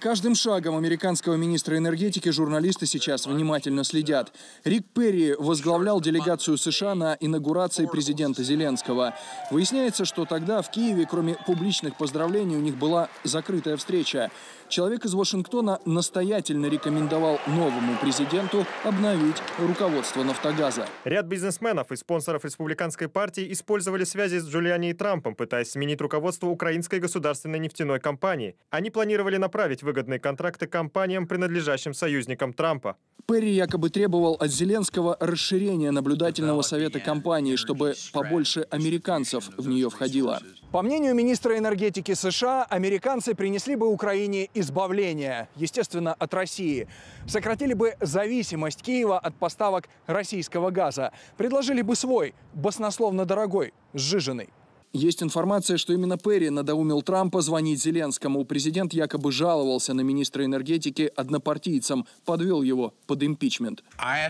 Каждым шагом американского министра энергетики журналисты сейчас внимательно следят. Рик Перри возглавлял делегацию США на инаугурации президента Зеленского. Выясняется, что тогда в Киеве, кроме публичных поздравлений, у них была закрытая встреча. Человек из Вашингтона настоятельно рекомендовал новому президенту обновить руководство «Нафтогаза». Ряд бизнесменов и спонсоров республиканской партии использовали связи с Джулиани и Трампом, пытаясь сменить руководство украинской государственной нефтяной компании. Они планировали направить выгодные контракты компаниям, принадлежащим союзникам Трампа. Перри якобы требовал от Зеленского расширения наблюдательного совета компании, чтобы побольше американцев в нее входило. По мнению министра энергетики США, американцы принесли бы Украине избавление, естественно, от России. Сократили бы зависимость Киева от поставок российского газа. Предложили бы свой, баснословно дорогой, сжиженный. Есть информация, что именно Перри надоумил Трампа звонить Зеленскому. Президент якобы жаловался на министра энергетики однопартийцам, подвел его под импичмент.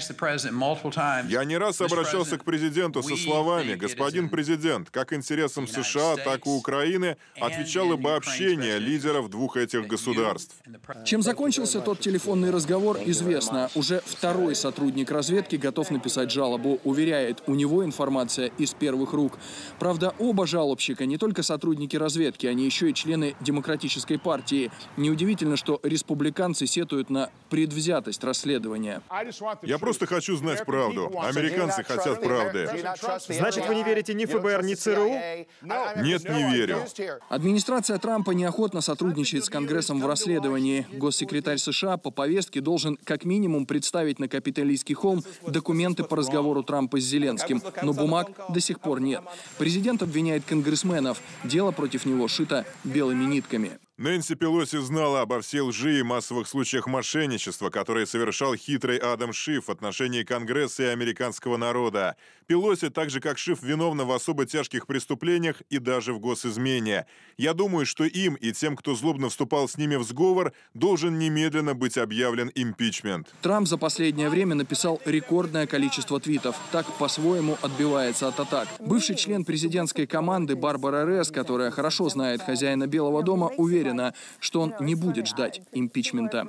Я не раз обращался к президенту со словами: «Господин президент, как интересам США, так и Украины отвечало бы общение лидеров двух этих государств». Чем закончился тот телефонный разговор, известно. Уже второй сотрудник разведки готов написать жалобу. Уверяет, у него информация из первых рук. Правда, оба жалобщика не только сотрудники разведки, они еще и члены Демократической партии. Неудивительно, что республиканцы сетуют на предвзятость расследования. Я просто хочу знать правду. Американцы хотят правды. Значит, вы не верите ни ФБР, ни ЦРУ? Нет, не верю. Администрация Трампа неохотно сотрудничает с Конгрессом в расследовании. Госсекретарь США по повестке должен как минимум представить на Капитолийский холм документы по разговору Трампа с Зеленским. Но бумаг до сих пор нет. Президент обвиняет конгрессменов. Дело против него шито белыми нитками. Нэнси Пелоси знала обо всей лжи и массовых случаях мошенничества, которые совершал хитрый Адам Шиф в отношении Конгресса и американского народа. Пелоси, так же как Шиф, виновна в особо тяжких преступлениях и даже в госизмене. Я думаю, что им и тем, кто злобно вступал с ними в сговор, должен немедленно быть объявлен импичмент. Трамп за последнее время написал рекордное количество твитов. Так по-своему отбивается от атак. Бывший член президентской команды Барбара Ресс, которая хорошо знает хозяина Белого дома, уверена, что он не будет ждать импичмента.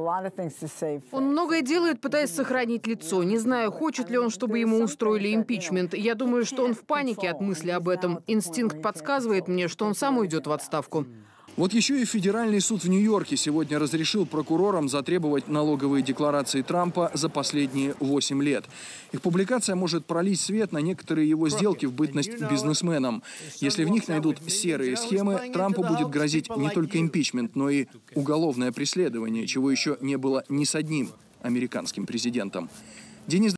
Он многое делает, пытаясь сохранить лицо. Не знаю, хочет ли он, чтобы ему устроили импичмент. Я думаю, что он в панике от мысли об этом. Инстинкт подсказывает мне, что он сам уйдет в отставку. Вот еще и федеральный суд в Нью-Йорке сегодня разрешил прокурорам затребовать налоговые декларации Трампа за последние 8 лет. Их публикация может пролить свет на некоторые его сделки в бытность бизнесменом. Если в них найдут серые схемы, Трампу будет грозить не только импичмент, но и уголовное преследование, чего еще не было ни с одним американским президентом. Денис